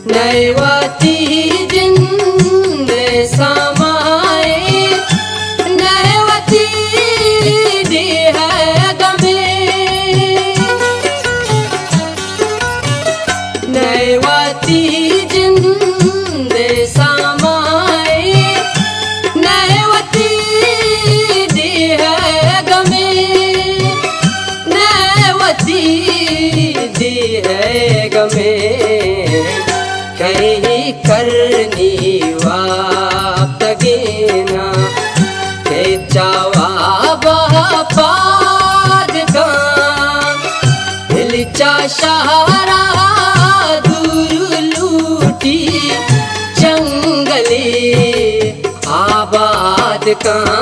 नैवती जिंद समाए नैवती देह गमे नैवती जिंद समाए नैवती देह गमे नैवती देह गमे कहीं करनी वाप तगेना के चावा बाद का हिलचा शहरा दूर लूटी जंगले आबाद का